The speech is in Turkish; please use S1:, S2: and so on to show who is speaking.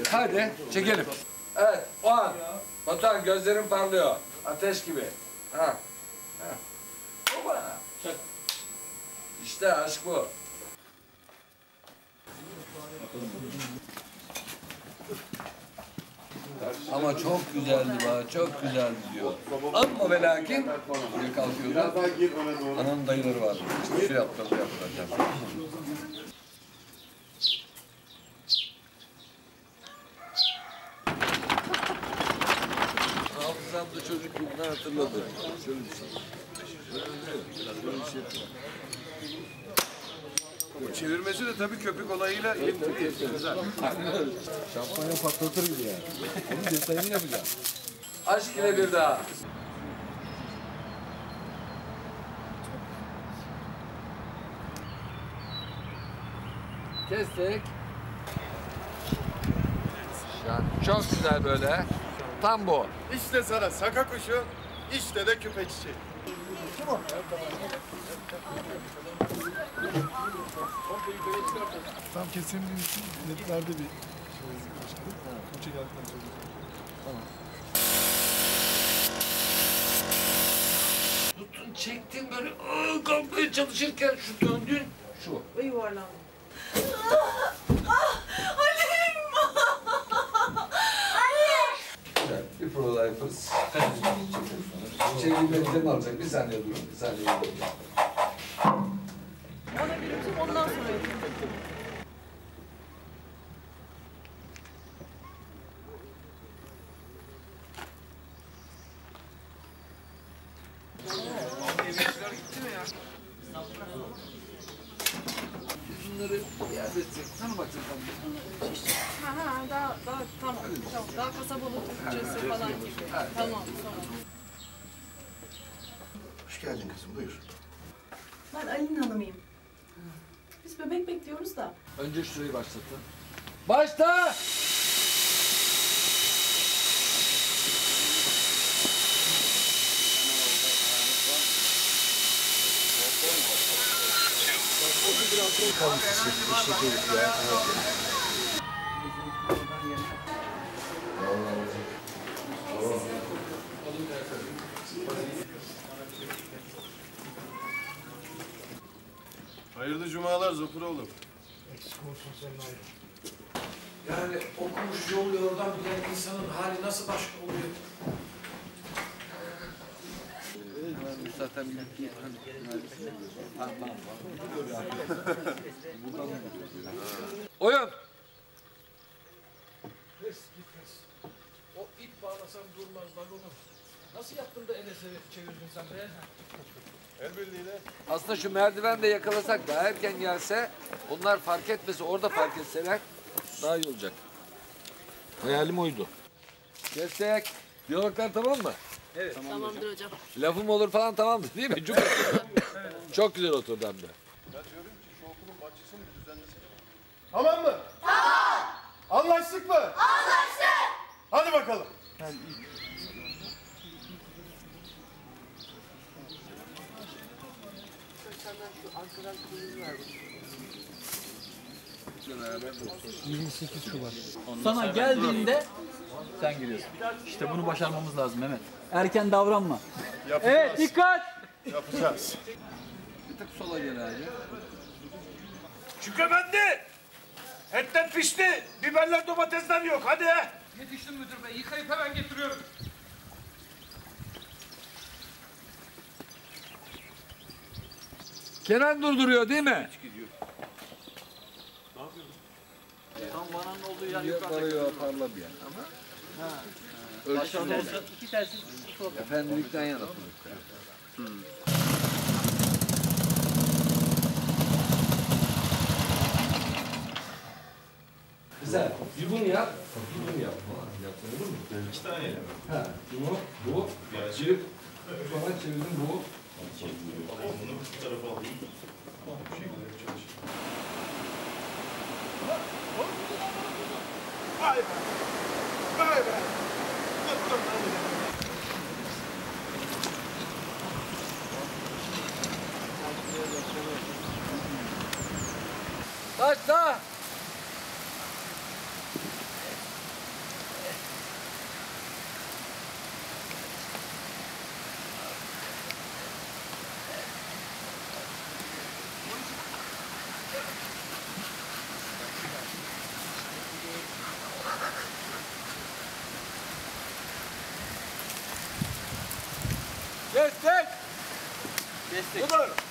S1: Hadi çekelim. Evet, o an. Batuhan gözlerin parlıyor. Ateş gibi. Ha. Ha. Oba. İşte aşk bu. Ama çok güzeldi bana, çok güzeldi diyor. Ama ve lakin buraya kalkıyorlar. Ananın dayıları var. İşte şu yaptılar, bu yaptılar. Hafızamda çocukluğumdan hatırladı. Şöyle bir şey. Böyle bir şey yapıyor. Çevirmesi de tabii köpük olayıyla elimli. Güzel.
S2: Şampanya patlatır gibi yani. Onun detayını yapacağım.
S1: Aşk ile bir daha. Kestik. Yani çok güzel böyle. Tam bu.
S3: İşte sana saka kuşu, işte de küpe çiçeği.
S2: Tam kesimli için netlerde bir şey başkanım. Uça geldikten sonra. Tamam.
S1: Tutun çektin böyle kalkmaya çalışırken şu döndün şu.
S4: Ve yuvarlandım.
S1: Evet, bir prova daha yaparız. Çevirmeyi benzerini alacak. Bir saniye durun. Bir saniye durun.
S4: Ona gülümseyip ondan sonra yapayım.
S1: Bunları iade etsek. Sana bakacak
S4: Daha tamam. Daha kasabalı Türkçesi falan gibi. Tamam, sonra.
S3: Hoş geldin kızım, buyur.
S5: Ben Ali'nin hanımıyım. Biz bebek bekliyoruz da.
S1: Önce şurayı başlatın. Başla!
S3: Hayırlı cumalar Zopuroğlu.
S6: Yani okumuş yol yordan bilen insanın hali nasıl başka oluyor?
S1: Zaten bir oyun.
S6: Pes git pes. O ip bağlasam durmaz vagonu. Nasıl yaptın da Enes'i çevirdin sen be?
S3: El birliğiyle.
S1: Aslında şu merdiven de yakalasak daha erken gelse, onlar fark etmese, orada fark etseler daha iyi olacak. Hayalim oydu. Kestik. Diyaloglar tamam mı?
S4: Tamamdır hocam.
S1: Lafım olur falan tamamdır değil mi? Çok, çok güzel oturdu hem de.
S3: Ben diyorum ki şu okulun bahçesini düzenlesek. Tamam mı? Tamam. Anlaştık mı? Anlaştık. Hadi bakalım.
S7: Sana geldiğinde sen giriyorsun. İşte bunu başarmamız lazım Mehmet. Erken davranma.
S3: Yapacağız.
S7: Evet, dikkat.
S3: Yapacağız.
S1: Bir tık sola gel abi.
S6: Şükrü Efendi! Etler pişti. Biberler domatesler yok. Hadi. Yetiştim müdür bey. Yıkayıp hemen getiriyorum.
S1: Kenan durduruyor değil mi?
S7: Tam bananın olduğu yer
S1: Yukarı parladı yani. Ama
S7: aşağıda olsa iki tersi
S1: efendilikten yana tutulur. Güzel. Bir bunu yap. Bir bunu yap. Yaptın olur mu?
S3: İki tane yedim.
S1: Ha, bunu, bu. Çevirip, sonra çevirdim bu.
S3: Bunu bu tarafa alayım. Bu şekilde çalışayım. Vay be! Vay be!
S1: Başla.
S6: Budur.